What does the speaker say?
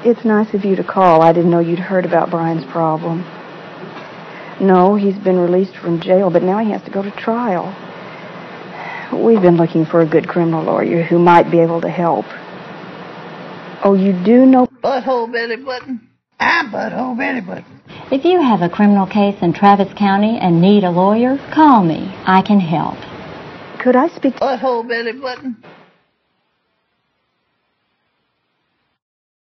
It's nice of you to call. I didn't know you'd heard about Brian's problem. No, he's been released from jail, but now he has to go to trial. We've been looking for a good criminal lawyer who might be able to help. Oh, you do know... Butthole Betty Button? I'm Butthole Betty Button. If you have a criminal case in Travis County and need a lawyer, call me. I can help. Could I speak to... Butthole Betty Button?